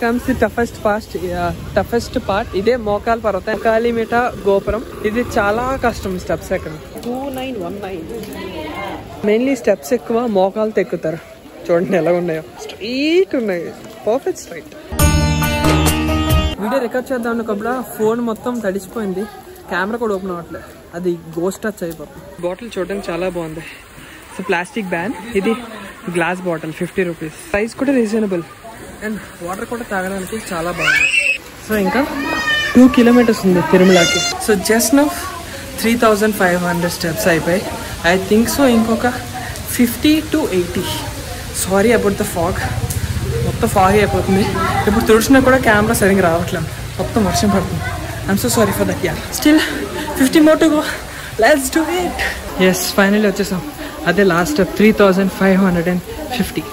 Comes the toughest part. ఇదే మోకాల్ పర్వతం, కాలిమిట గోపురం. ఇది చాలా కష్టం స్టెప్స్ ఎక్కడ. 2919 మెయిన్లీ స్టెప్స్ ఎక్కువ, మోకాలతో ఎక్కుతారు. చూడండి ఎలా ఉన్నాయో, స్ట్రైట్ ఉన్నాయి, పర్ఫెక్ట్ స్ట్రైట్. వీడియో రికార్డ్ చేద్దాం అనుకున్నప్పుడు ఫోన్ మొత్తం తడిసిపోయింది, కెమెరా కూడా ఓపెన్ అవ్వట్లేదు, అది గోస్ట్ టచ్ అయిపోతుంది. బాటిల్ చూడడానికి చాలా బాగుంది. సో ప్లాస్టిక్ బ్యాన్, ఇది గ్లాస్ బాటిల్ 50 రూపీస్. ప్రైస్ కూడా రీజనబుల్ అండ్ వాటర్ కూడా తాగడానికి చాలా బాగుంది. సో ఇంకా 2 కిలోమీటర్స్ ఉంది తిరుమలకి. సో జస్ట్ నౌ 3500 స్టెప్స్ అయిపోయి. ఐ థింక్ సో ఇంకొక 50 to 80. Sorry about the fog, మొత్తం ఫాగ్ అయిపోతుంది. ఇప్పుడు తుడిచినా కూడా కెమెరా సరిగ్గా రావట్లేదు, మొత్తం వర్షం పడుతుంది. I'm so sorry for that. Still 50 more to go. Let's do it. Yes, finally వచ్చేసాం. అదే last step 3550.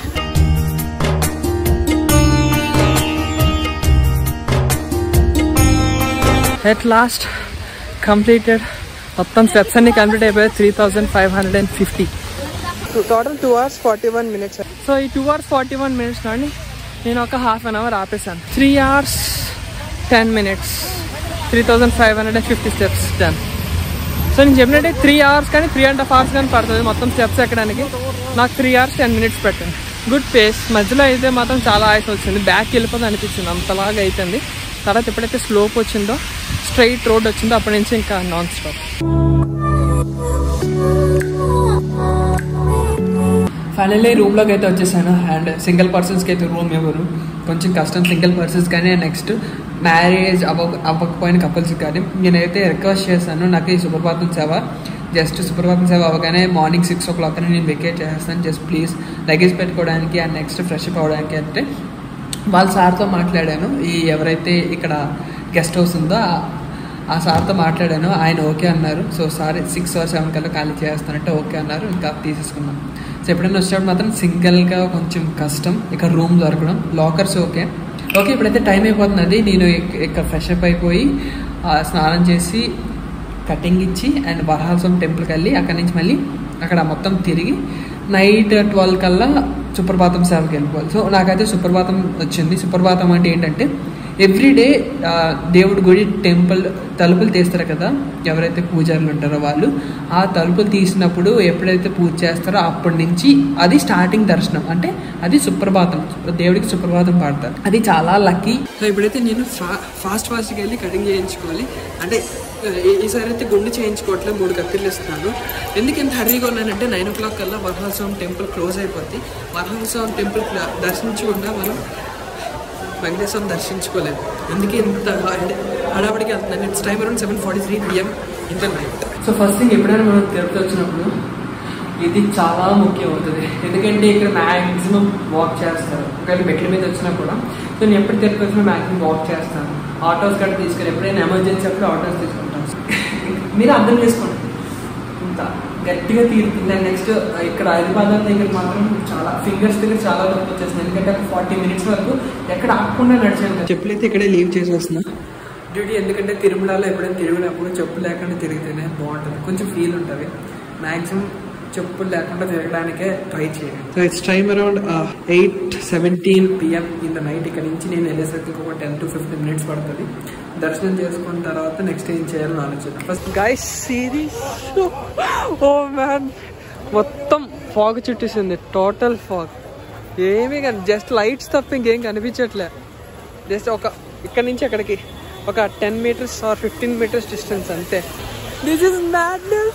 At last completed. మొత్తం స్టెప్స్ అన్ని కంప్లీట్ అయిపోయాయి. 3550. Total 2 hours 41 minutes. సో ఈ 2 hours 41 minutes నుండి నేను ఒక హాఫ్ అన్ అవర్ ఆపేసాను. 3 hours 10 minutes 3550 steps done. So నేను చెప్పినట్టే 3 hours కానీ 3.5 hours కానీ పడుతుంది మొత్తం స్టెప్స్ ఎక్కడానికి. నాకు 3 hours 10 minutes పెట్టండి. Good pace. మధ్యలో అయితే మాత్రం చాలా ఆయాసం వచ్చింది, బ్యాక్ వెళ్ళిపోతే అనిపించింది, అంతలాగా అయిపోయింది. తర్వాత ఎప్పుడైతే స్లోప్ వచ్చిందో, స్ట్రైట్ రోడ్ వచ్చిందో, అప్పటి నుంచి ఇంకా నాన్ స్టాప్. ఫైనల్లీ రూమ్లోకి అయితే వచ్చేసాను. అండ్ సింగిల్ పర్సన్స్కి అయితే రూమ్ ఇవ్వరు, కొంచెం కష్టం సింగిల్ పర్సన్స్ కానీ. నెక్స్ట్ మ్యారేజ్ అవ్వకపోయిన కపుల్స్ కానీ నేనైతే రిక్వెస్ట్ చేశాను, నాకు ఈ సుప్రభాతం సేవ, జస్ట్ సుప్రభాతం సేవ అవ్వగానే మార్నింగ్ 6 o'clock అని నేను వెకేట్ చేస్తాను, జస్ట్ ప్లీజ్ లగేజ్ పెట్టుకోవడానికి అండ్ నెక్స్ట్ ఫ్రెష్ అప్ అవ్వడానికి. అంటే వాళ్ళ సార్తో మాట్లాడాను, ఈ ఎవరైతే ఇక్కడ గెస్ట్ హౌస్ ఉందో ఆ సార్తో మాట్లాడాను, ఆయన ఓకే అన్నారు. సో సార్ 6 or 7 కల్లా ఖాళీ చేస్తానంటే ఓకే అన్నారు, ఇంకా తీసేసుకున్నాం. సో ఎప్పుడైనా వచ్చినప్పుడు మాత్రం సింగిల్గా కొంచెం కష్టం ఇక్కడ రూమ్ దొరకడం. Lockers okay. ఇప్పుడైతే టైం అయిపోతున్నది. నేను ఇక్కడ ఫ్రెష్ అప్ అయిపోయి స్నానం చేసి కటింగ్ ఇచ్చి అండ్ వరహాసం టెంపుల్కి వెళ్ళి అక్కడి నుంచి మళ్ళీ అక్కడ మొత్తం తిరిగి నైట్ 12 కల్లా సుప్రభాతం సేవకి వెళ్ళిపోవాలి. సో నాకైతే సుప్రభాతం వచ్చింది. సుప్రభాతం అంటే ఏంటంటే ఎవ్రీడే దేవుడి గుడి టెంపుల్ తలుపులు తీస్తారు కదా, ఎవరైతే పూజారులు ఉంటారో వాళ్ళు ఆ తలుపులు తీసినప్పుడు ఎప్పుడైతే పూజ చేస్తారో అప్పటి నుంచి అది స్టార్టింగ్ దర్శనం. అంటే అది సుప్రభాతం, దేవుడికి సుప్రభాతం పాడతారు, అది చాలా లక్కీ. సో ఇప్పుడైతే నేను ఫాస్ట్గా వెళ్ళి కటింగ్ చేయించుకోవాలి. అంటే ఈసారి అయితే గుండు చేయించుకోవట్లేదు, 3 కత్తిర్లు ఇస్తున్నాను. ఎందుకు ఇంత హర్రీగా ఉన్నానంటే 9 o'clock కల్లా వరహాసం టెంపుల్ క్లోజ్ అయిపోద్ది. వరహాసం టెంపుల్ దర్శించకుండా మనం వెంకటేశ్వరం దర్శించుకోలేదు, అందుకే ఇంత హడావిడికి వెళ్తున్నాను. It's time around 7:43 PM in the night. So first thing ఎప్పుడైనా మనం తిరుపతి వచ్చినప్పుడు ఇది చాలా ముఖ్యం అవుతుంది, ఎందుకంటే ఇక్కడ మ్యాక్సిమం వాక్ చేస్తారు. ఒకవేళ మెట్ల మీద వచ్చినా కూడా సో నేను ఎప్పుడు తిరుపతి వచ్చినా మ్యాక్సిమం వాక్ చేస్తాను. ఆటోస్ గట్రా తీసుకొని ఎప్పుడైనా ఎమర్జెన్సీ అప్పుడు ఆటోస్ తీసుకుంటాను. మీరు అర్థం చేసుకోండి, ఇంత గట్టిగా తీరుతుంది. అండ్ నెక్స్ట్ ఇక్కడ హైదరాబాద్ దగ్గర మాత్రం చాలా ఫింగర్స్ దగ్గర చాలా నొప్పి వచ్చేస్తుంది, ఎందుకంటే 40 minutes వరకు ఎక్కడ ఆకుండా నడిచాను. చెప్పులైతే ఇక్కడే లీవ్ చేసి వస్తున్నా డ్యూటీ, ఎందుకంటే తిరుమలలో ఎప్పుడైనా తిరిగినప్పుడు చెప్పులు లేకుండా తిరిగితేనే బాగుంటుంది, కొంచెం ఫీల్ ఉంటుంది. మ్యాక్సిమం చెప్పులు లేకుండా తిరగడానికే ట్రై చేయండి. So it's time around 8:17 PM in the night. ఇక్కడ నుంచి నేను వెళ్ళేసరికి ఒక 10 to 15 minutes పడుతుంది. దర్శనం చేసుకున్న తర్వాత నెక్స్ట్ ఏం చేయాలని ఆలోచన. First guys series, oh man, మొత్తం ఫాగ్ చుట్టేసింది, టోటల్ ఫాగ్. ఏమీ కానీ జస్ట్ లైట్స్ తప్ప ఇంకేం కనిపించట్లే. జస్ట్ ఇక్కడ నుంచి అక్కడికి ఒక 10 meters or 15 meters డిస్టెన్స్ అంతే. This is madness.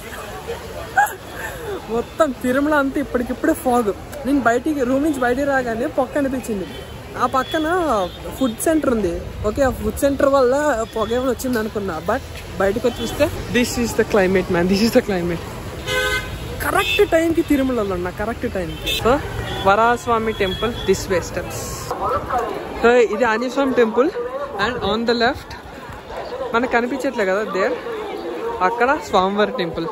మొత్తం తిరుమల అంతా ఇప్పటికిప్పుడే ఫాగ్. నేను రూమ్ నుంచి బయటికి రాగానే పొక్క అనిపించింది. ఆ పక్కన ఫుడ్ సెంటర్ ఉంది. ఓకే, ఆ ఫుడ్ సెంటర్ వల్ల పొగ ఏమైనా వచ్చింది అనుకున్నా, బట్ బయటకు వచ్చి చూస్తే this is the climate man, this is the climate. Correct టైంకి తిరుమలలో ఉన్నా, కరెక్ట్ టైంకి. So Varahaswamy temple this way steps. So ఇది Anjaneya Swamy temple and on the left మనకు కనిపించట్లే కదా దేర్, అక్కడ స్వామివారి టెంపుల్.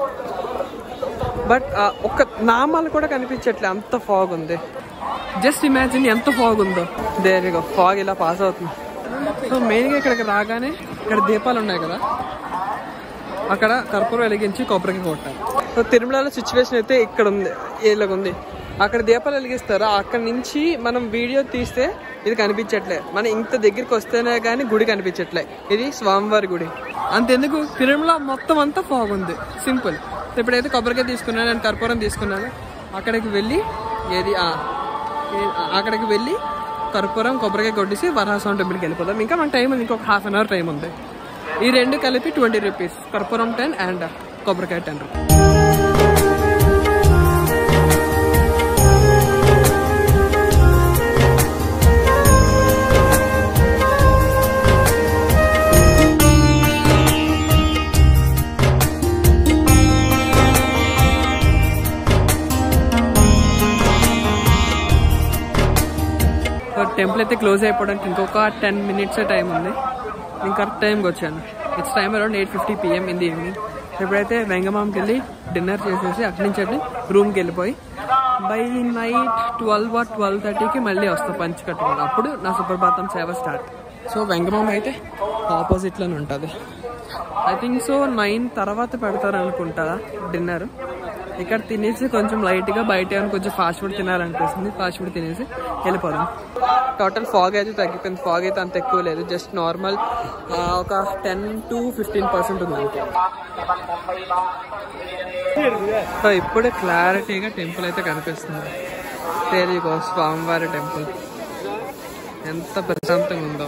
బట్ ఒక్క నామాలు కూడా కనిపించట్లే, అంత ఫాగ్ ఉంది. జస్ట్ ఇమాజిన్ ఎంత ఫాగ్ ఉందో. దేనిగో ఫాగ్ ఇలా పాస్ అవుతుంది. సో మెయిన్గా ఇక్కడికి రాగానే ఇక్కడ దీపాలు ఉన్నాయి కదా, అక్కడ కర్పూరం వెలిగించి కొబ్బరికి కొట్టాలి. సో తిరుమలలో సిచ్యువేషన్ అయితే ఇక్కడ ఉంది, ఇలాగుంది. అక్కడ దీపాలు వెలిగిస్తారు, అక్కడ నుంచి మనం వీడియో తీస్తే ఇది కనిపించట్లే, మనం ఇంత దగ్గరికి వస్తేనే కానీ గుడి కనిపించట్లే. ఇది స్వామివారి గుడి. అంతెందుకు తిరుమల మొత్తం అంతా ఫాగ్ ఉంది. సింపుల్. ఇప్పుడైతే కొబ్బరికాయ తీసుకున్నాను, నేను కర్పూరం తీసుకున్నాను. అక్కడికి వెళ్ళి అక్కడికి వెళ్ళి కర్పూరం కొబ్బరికాయ కొట్టేసి వరహాస్వామి టెంపుల్కి వెళ్ళిపోతాం. ఇంకా మన టైం ఉంది, ఇంకొక హాఫ్ అన్ అవర్ టైం ఉంది. ఈ రెండు కలిపి 20 రూపీస్, కర్పూరం 10 అండ్ కొబ్బరికాయ 10 రూపీస్. టెంపుల్ అయితే క్లోజ్ అయిపోవడానికి ఇంకొక 10 minutes టైం ఉంది. నేను కరెక్ట్ టైంకి వచ్చాను. It's time around 8:50 PM in the evening. ఎప్పుడైతే వెంగమాంకి వెళ్ళి డిన్నర్ చేసేసి అక్కడి నుంచి వెళ్ళి రూమ్కి వెళ్ళిపోయి బై నైట్ 12 or 12:30కి మళ్ళీ వస్తాను పంచి కట్టుకోండి. అప్పుడు నా సుప్రభాతం సేవ స్టార్ట్. సో వెంగమాం అయితే ఆపోజిట్లోనే ఉంటుంది. ఐ థింక్ సో 9 తర్వాత పెడతారు అనుకుంటా డిన్నర్. ఇక్కడ తినేసి కొంచెం లైట్గా బయట కొంచెం ఫాస్ట్ ఫుడ్ తినాలనిపిస్తుంది. ఫాస్ట్ ఫుడ్ తినేసి వెళ్ళిపోదాం. టోటల్ ఫాగ్ అయితే తగ్గిపోయింది. ఫాగ్ అయితే అంత ఎక్కువ లేదు, జస్ట్ నార్మల్ ఒక 10 to 15% ఉంది. సో ఇప్పుడే క్లారిటీగా టెంపుల్ అయితే కనిపిస్తుంది. తెలియకో స్వామివారి టెంపుల్ ఎంత ప్రశాంతంగా ఉందో.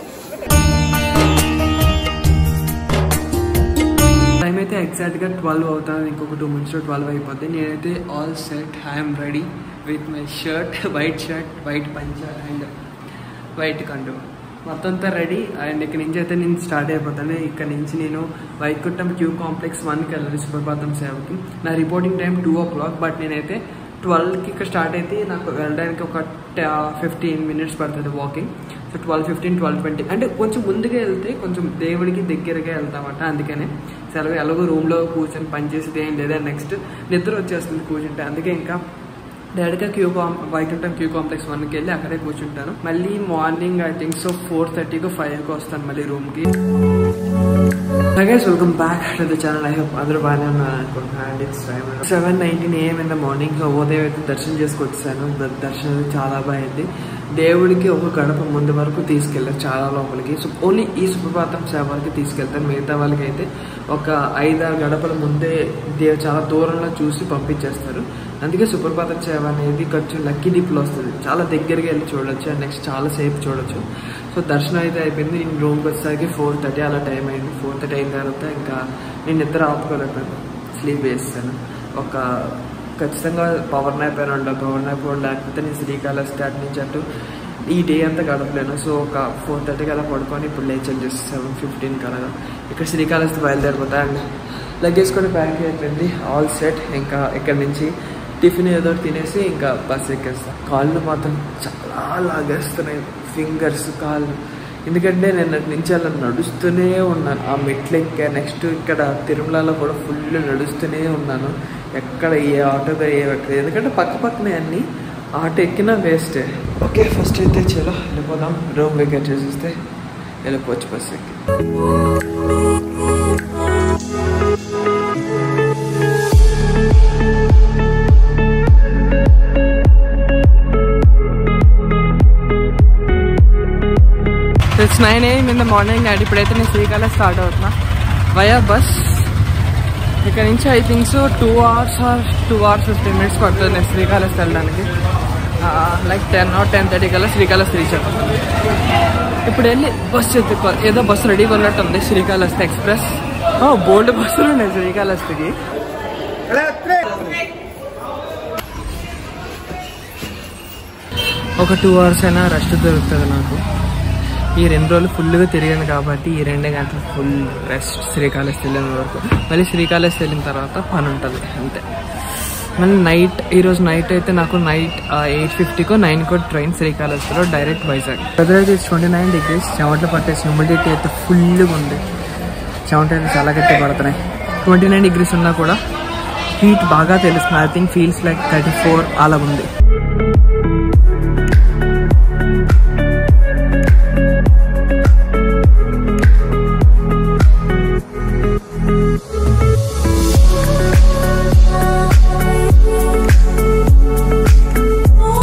టైం అయితే ఎగ్జాక్ట్గా 12 అవుతుంది. ఇంకొక 2 minutes 12 అయిపోద్ది. నేనైతే all set, I'm ready with my shirt, white పంచా అండ్ వైట్ కండు, మొత్తం అంతా రెడీ. అండ్ ఇక్కడ నుంచి అయితే నేను స్టార్ట్ అయిపోతాను. ఇక్కడ నుంచి నేను వైకుంఠం క్యూ కాంప్లెక్స్ 1కి వెళ్ళాలి సుప్రభాతం సేవకి. నా రిపోర్టింగ్ టైం 2 o'clock, బట్ నేనైతే 12కి ఇక్కడ స్టార్ట్ అయితే నాకు వెళ్ళడానికి ఒక 15 minutes పడుతుంది వాకింగ్. సో 12:15, 12:20 అంటే కొంచెం ముందుగా వెళ్తే కొంచెం దేవుడికి దగ్గరగా వెళ్తామట. అందుకనే సెలవు ఎలాగో రూమ్లో కూర్చొని పనిచేసేది ఏం లేదా, నెక్స్ట్ నిద్ర వచ్చేస్తుంది కూర్చుంటే. అందుకే ఇంకా డైరెక్ట్గా వైకుంఠం క్యూ కాంప్లెక్స్ 1కి వెళ్ళి అక్కడే కూర్చుంటాను. మళ్ళీ morning I think so 4:30 or 5కి వస్తాను మళ్ళీ రూమ్కి. Welcome back to the channel. I hope అందరూ బాగానే ఉన్నారు అనుకుంటున్నాను. And it's time 7:19 AM in the morning. So ఉదయం అయితే దర్శనం చేసుకొచ్చాను. దర్శనం చాలా బాగుంది. దేవుడికి ఒక గడప ముందు వరకు తీసుకెళ్ళారు, చాలా లోపలికి. సో ఓన్లీ ఈ సుప్రభాతం సేవ వరకు తీసుకెళ్తారు. మిగతా వాళ్ళకి అయితే ఒక 5-6 గడపల ముందే చాలా దూరంలో చూసి పంపించేస్తారు. అందుకే సుప్రభాతం సేవ అనేది కొంచెం లక్కీ డిప్లో వస్తుంది. చాలా దగ్గరగా వెళ్ళి చూడొచ్చు అండ్ నెక్స్ట్ చాలా సేపు చూడొచ్చు. సో దర్శనం అయితే అయిపోయింది. నేను రూమ్కి వచ్చేసరికి 4:30 అలా టైం అయింది. 4:30 అయిన తర్వాత ఇంకా నేను నిద్ర ఆపుకోలేకపోయాను, స్లీప్ వేస్తాను. ఖచ్చితంగా పవర్ న్యాప్ అయినా ఉండాలి. పవర్ న్యాప్ లేకపోతే నేను శ్రీకాళహస్తి అటు నుంచి అటు ఈ డే అంతా గడపలేను. సో ఒక 4:30కి అలా పడుకొని ఇప్పుడు లేచాను జస్ట్ 7:15 అలాగా. ఇక్కడ శ్రీకాళహస్తి బయలుదేరిపోతా. అండ్ లగేజ్ కూడా ప్యాక్ అయిపోయింది, ఆల్ సెట్. ఇంకా ఇక్కడ నుంచి టిఫిన్ ఏదో తినేసి ఇంకా బస్ ఎక్కేస్తాను. కాళ్ళు మాత్రం చాలా లాగేస్తున్నాయి, ఫింగర్స్, కాళ్ళు. ఎందుకంటే నేను నుంచి అలా నడుస్తూనే ఉన్నాను. ఆ మెట్లు ఎక్కా. నెక్స్ట్ ఇక్కడ తిరుమలలో కూడా ఫుల్ నడుస్తూనే ఉన్నాను. ఎక్కడ ఏ ఆటోగా ఎక్కలేదు, ఎందుకంటే పక్కనే అన్ని. ఆటో ఎక్కినా వేస్టే. ఓకే, ఫస్ట్ అయితే చలో వెళ్ళిపోదాం. రూమ్ వెకేట్ చేసేస్తే వెళ్ళిపోవచ్చు బస్ ఎక్కి. It's 9 AM in the morning. And ఇప్పుడైతే నేను శ్రీకాళహస్తి స్టార్ట్ అవుతున్నా వయా బస్. ఇక్కడ నుంచి I think so 2 hours or 2 hours 15 minutes పడుతుంది నేను శ్రీకాళహస్తి వెళ్ళడానికి. లైక్ 10 or 10:30 కల్లా శ్రీకాళహస్తి రీచ్ అవుతుంది. ఇప్పుడు వెళ్ళి బస్సు ఎత్తుకోవాలి. ఏదో బస్సు రెడీగా ఉన్నట్టుంది, శ్రీకాళహస్తి ఎక్స్ప్రెస్. బోల్డ్ బస్సులు ఉన్నాయి శ్రీకాళహస్తికి. ఒక 2 hours అయినా రెస్ట్ దొరుకుతుంది నాకు. ఈ 2 రోజులు ఫుల్గా తిరిగాను కాబట్టి ఈ 2 గంటలు ఫుల్ రెస్ట్ శ్రీకాళహస్తి వెళ్ళిన వరకు. మళ్ళీ శ్రీకాళహస్తి వెళ్ళిన తర్వాత పని ఉంటుంది అంతే. మళ్ళీ నైట్, ఈరోజు నైట్ అయితే నాకు నైట్ 8:50కో 9కో ట్రైన్ శ్రీకాళహస్తిలో డైరెక్ట్ వైజాగ్. వెదర్ అయితే 29 degrees. చెమటలు పట్టేసి హ్యూమిడిటీ అయితే ఫుల్గా ఉంది. చెమటలు అయితే చాలా గట్టి పడుతున్నాయి. 29 degrees ఉన్నా కూడా హీట్ బాగా తెలుస్తుంది. ఐ థింక్ ఫీల్స్ లైక్ 34 అలా ఉంది.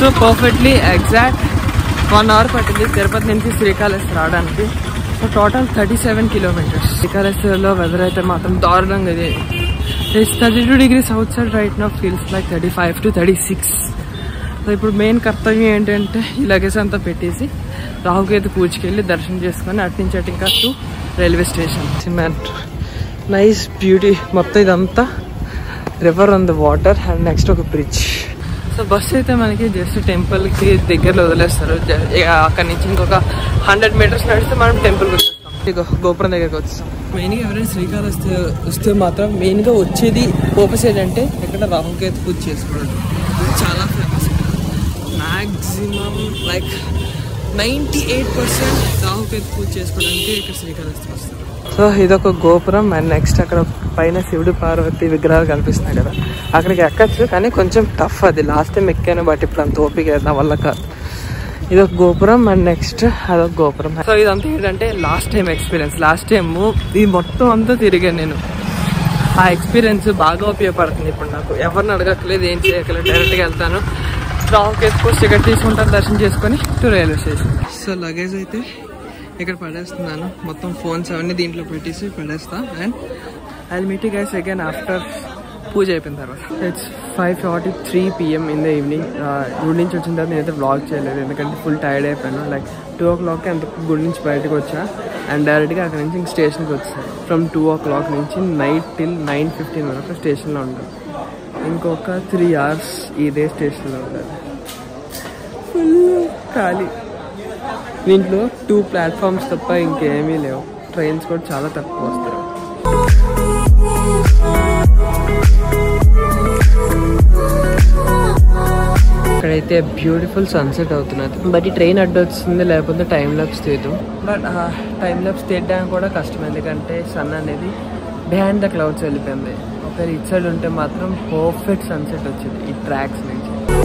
సో పర్ఫెక్ట్లీ ఎగ్జాక్ట్ 1 hour పట్టింది తిరుపతి నుంచి శ్రీకాళహస్తి రావడానికి. So total 37 kilometers. శ్రీకాళహస్తిలో వెదర్ అయితే మాత్రం దారుణంగా ఇది. It's 32 degrees outside right now, feels like 35 to 36. So ఇప్పుడు మెయిన్ కర్తవ్యం ఏంటంటే ఈ లగేజ్ అంతా పెట్టేసి రాహుకేతు పూజకెళ్ళి దర్శనం చేసుకొని అట్నుంచి అటు ఇంకా to railway station. Cement nice beauty, మొత్తం ఇదంతా river on the water and next ఒక బ్రిడ్జ్. సో బస్సు అయితే మనకి జస్ట్ టెంపుల్కి దగ్గరలో వదిలేస్తారు. అక్కడి నుంచి ఇంకొక 100 meters నడిస్తే మనం టెంపుల్కి వచ్చేస్తాం, ఇక గోపురం దగ్గరికి వచ్చేస్తాం. మెయిన్గా ఎవరైనా శ్రీకాళహస్తి వస్తే మాత్రం మెయిన్గా వచ్చేది పర్పస్ ఏంటంటే ఇక్కడ రాహుకేతు పూజ చేసుకోవడం. చాలా ఫేమస్, మ్యాక్సిమం లైక్ 98% రాహుకేతు పూజ చేసుకోవడానికి ఇక్కడ శ్రీకాళహస్తి వస్తారు. సో ఇదొక గోపురం అండ్ నెక్స్ట్ అక్కడ పైన శివుడు పార్వతి విగ్రహాలు కనిపిస్తున్నాయి కదా, అక్కడికి ఎక్కచ్చు కానీ కొంచెం టఫ్. అది లాస్ట్ టైం ఎక్కాను బట్ ఇప్పుడు అంత ఓపిక నా వల్ల కాదు. ఇదొక గోపురం అండ్ నెక్స్ట్ అదొక గోపురం. సో ఇదంతా ఏంటంటే last time experience. Last time ఇది మొత్తం అంతా తిరిగాను నేను. ఆ ఎక్స్పీరియన్స్ బాగా ఉపయోగపడుతుంది ఇప్పుడు నాకు. ఎవరిని అడగట్లేదు, ఏం చేయట్లేదు, డైరెక్ట్గా వెళ్తాను, రాహుకేతు పూజ టికెట్ తీసుకుంటాను, దర్శనం చేసుకొని to railway station. So luggage అయితే ఇక్కడ పడేస్తున్నాను, మొత్తం ఫోన్స్ అవన్నీ దీంట్లో పెట్టేసి పడేస్తా. And I will meet you guys again after పూజ అయిపోయిన తర్వాత. It's 5:43 PM in the evening. గుడి నుంచి వచ్చిన తర్వాత నేనైతే వ్లాగ్ చేయలేదు ఎందుకంటే ఫుల్ టైర్డ్ అయిపోయాను. లైక్ 2 o'clock అంత గుడి నుంచి బయటకు వచ్చా అండ్ డైరెక్ట్గా అక్కడ నుంచి ఇంక స్టేషన్కి వచ్చాను. ఫ్రమ్ 2 o'clock నుంచి నైట్ టిల్ 9:15 వరకు స్టేషన్లో ఉంటాను. ఇంకొక 3 hours ఇదే స్టేషన్లో ఉండాలి. ఫుల్ ఖాళీ. దీంట్లో 2 platforms తప్ప ఇంకేమీ లేవు. ట్రైన్స్ కూడా చాలా తక్కువ వస్తాయి. ఇక్కడైతే బ్యూటిఫుల్ సన్సెట్ అవుతున్నది. బట్ ఈ ట్రైన్ అడ్డు వస్తుంది, లేకపోతే టైం ల్యాప్స్ తీయదు. బట్ టైం ల్యాప్స్ తీయడానికి కూడా కష్టం, ఎందుకంటే సన్ అనేది బిహైండ్ ద క్లౌడ్స్ వెళ్ళిపోయింది. ఒకవేళ ఇటు సైడ్ ఉంటే మాత్రం పర్ఫెక్ట్ సన్సెట్ వచ్చింది ఈ ట్రాక్స్ నుంచి.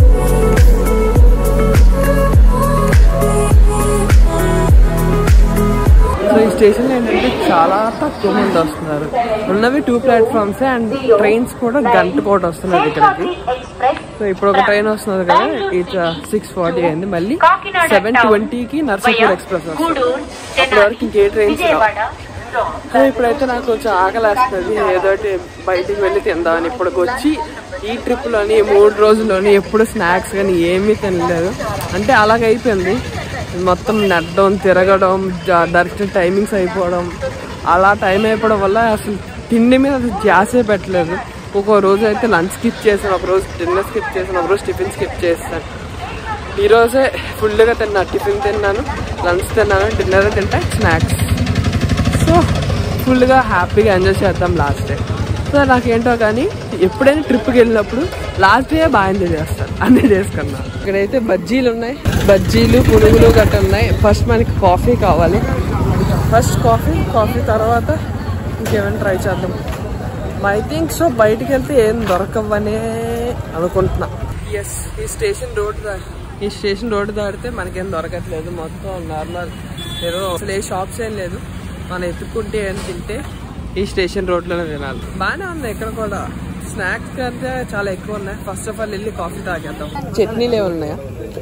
సో ఈ స్టేషన్లో ఏంటంటే చాలా తక్కువ మంది వస్తున్నారు. ఉన్నవి 2 platforms అండ్ ట్రైన్స్ కూడా గంట కూడా వస్తున్నారు ఇక్కడికి. సో ఇప్పుడు ఒక ట్రైన్ వస్తున్నది కదా, ఇట్స్ 6:40 అయింది. మళ్ళీ 7:20కి నర్సాపూర్ ఎక్స్ప్రెస్ వస్తుంది. అప్పటి వరకు ఇంకే ట్రైన్స్ సో ఇప్పుడైతే నాకు కొంచెం ఆకలి వేస్తుంది, ఏదోటి బయటికి వెళ్ళి తిందామని. ఇప్పటికి వచ్చి ఈ ట్రిప్లోని 3 రోజుల్లోని ఎప్పుడు స్నాక్స్ కానీ ఏమీ తినలేదు. అంటే అలాగైపోయింది మొత్తం, నడడం, తిరగడం, దర్శనం టైమింగ్స్ అయిపోవడం, అలా టైం అయిపోవడం వల్ల అసలు తిండి మీద అసలు ధ్యాసే పెట్టలేదు. ఒక రోజు అయితే లంచ్ స్కిప్ చేశాను, ఒక రోజు డిన్నర్ స్కిప్ చేశాను, ఒక రోజు టిఫిన్ స్కిప్ చేస్తాను. ఈరోజే ఫుల్గా తిన్నాను, టిఫిన్ తిన్నాను, లంచ్ తిన్నాను, డిన్నర్ తింటే స్నాక్స్. సో ఫుల్గా హ్యాపీగా ఎంజాయ్ చేద్దాం లాస్ట్ డే. సో నాకేంటో కానీ ఎప్పుడైనా ట్రిప్కి వెళ్ళినప్పుడు లాస్ట్ డే బాగా ఎంజాయ్ చేస్తాను, అన్నీ చేసుకున్నా. ఇక్కడైతే బజ్జీలు ఉన్నాయి, బజ్జీలు పునుగులు గట్రా ఉన్నాయి. ఫస్ట్ మనకి కాఫీ కావాలి, ఫస్ట్ కాఫీ తర్వాత ఇంకేమైనా ట్రై చేద్దాం. ఐ థింక్ సో బయటికి వెళ్తే ఏం దొరకవనే అనుకుంటున్నా. ఎస్, ఈ స్టేషన్ రోడ్ దాటితే మనకేం దొరకట్లేదు, మొత్తం నార్మల్ ఏదో అసలు ఏ షాప్స్ ఏం లేదు. మనం ఎత్తుక్కుంటే ఏం తింటే ఈ స్టేషన్ రోడ్లోనే తినాలి. బాగానే ఉంది ఇక్కడ కూడా, స్నాక్స్ అయితే చాలా ఎక్కువ ఉన్నాయి. ఫస్ట్ ఆఫ్ ఆల్ వెళ్ళి కాఫీ తాగేద్దాం. చట్నీలు ఏమి ఉన్నాయా?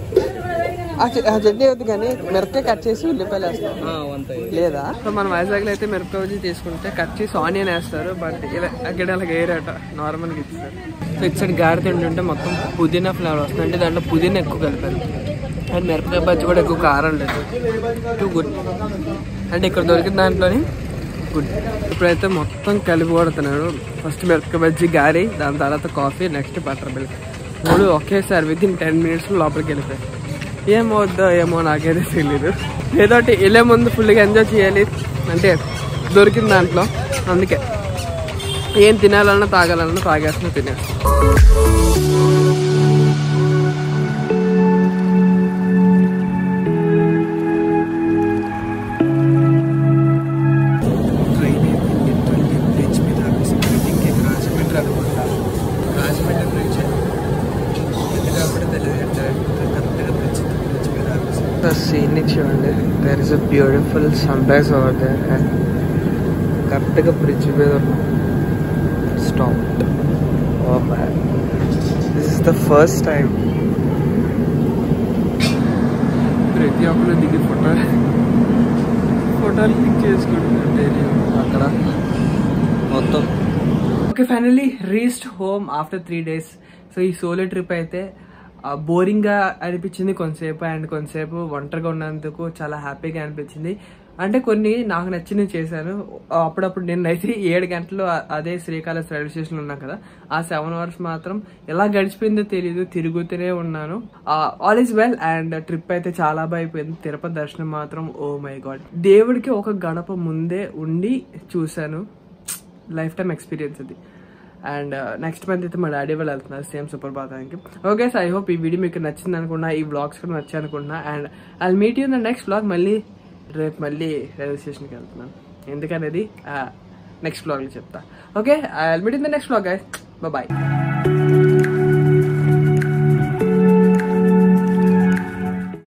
ఆ చట్నీ వద్దు కానీ మిరపకాయ కట్ చేసి ఉల్లిపాయలు వేస్తాం లేదా? సో మన వైజాగ్లో అయితే మిరపకాయ బజ్జీ తీసుకుంటే కట్ చేసి ఆనియన్ వేస్తారు, బట్ ఇలా అక్కడ అలాగ వేయరట, నార్మల్గా ఇస్తారు. సో ఇటు సైడ్ గారె తింటుంటే మొత్తం పుదీనా ఫ్లేవర్ వస్తుంది, అంటే దాంట్లో పుదీనా ఎక్కువ కలిపారు. అండ్ మిరపకాయ బజ్జీ కూడా ఎక్కువ కారం లేదు, టూ గుడ్. అంటే ఇక్కడ దొరికిన దాంట్లోని గుడ్. ఇప్పుడైతే మొత్తం కలిపి కొడుతున్నాడు. ఫస్ట్ మిరపకాయ బజ్జీ, గారి, దాని తర్వాత కాఫీ, నెక్స్ట్ బటర్ మిల్క్, 3 ఒకేసారి వితిన్ 10 minutes లోపలికి వెళ్ళిపోయి. ఏమవుద్దో ఏమో నాకైతే తెలీదు. ఏదోటి వెళ్ళే ముందు ఫుల్గా ఎంజాయ్ చేయాలి అంటే దొరికిన దాంట్లో, అందుకే ఏం తినాలన్నా తాగాలన్నా తాగేస్తున్నా, తినేస్తాను. Scenic చూడండి, there is a beautiful sunrise over there and కరెక్ట్గా బ్రిడ్జ్ మీద stopped. Oh man, this is the first time ప్రతి ఒక్కరు దిగి ఫోటోలు క్లిక్ చేసుకుంటున్నారు అక్కడ మొత్తం. Okay, finally reached home after 3 days. So ఈ సోలో ట్రిప్ అయితే బోరింగ్గా అనిపించింది కొంతసేపు, అండ్ కొంతసేపు ఒంటరిగా ఉన్నందుకు చాలా హ్యాపీగా అనిపించింది. అంటే కొన్ని నాకు నచ్చినవి చేశాను. అప్పుడప్పుడు నేనైతే 7 గంటలు అదే శ్రీకాళహస్తి రైల్వే స్టేషన్లో ఉన్నాను కదా, ఆ 7 hours మాత్రం ఎలా గడిచిపోయిందో తెలియదు, తిరుగుతూనే ఉన్నాను. All is well. And trip అయితే చాలా బాగా అయిపోయింది. తిరుపతి దర్శనం మాత్రం ఓ మై గాడ్, దేవుడికి ఒక గడప ముందే ఉండి చూశాను. లైఫ్ టైమ్ ఎక్స్పీరియన్స్ అది. అండ్ నెక్స్ట్ మంత్ అయితే మా డాడీ వాళ్ళు వెళ్తున్నారు సేమ్ సుప్రభాతానికి. ఓకే, సో ఐ హోప్ ఈ వీడియో మీకు నచ్చింది అనుకున్నా, ఈ వ్లాగ్స్ కూడా నచ్చాయి అనుకున్నా. And I will meet you in the next vlog. రేపు మళ్ళీ రైల్వే స్టేషన్కి వెళ్తున్నాను, ఎందుకనేది నెక్స్ట్ వ్లాగ్లో చెప్తా. Okay, I will meet in the next vlog guys. Bye.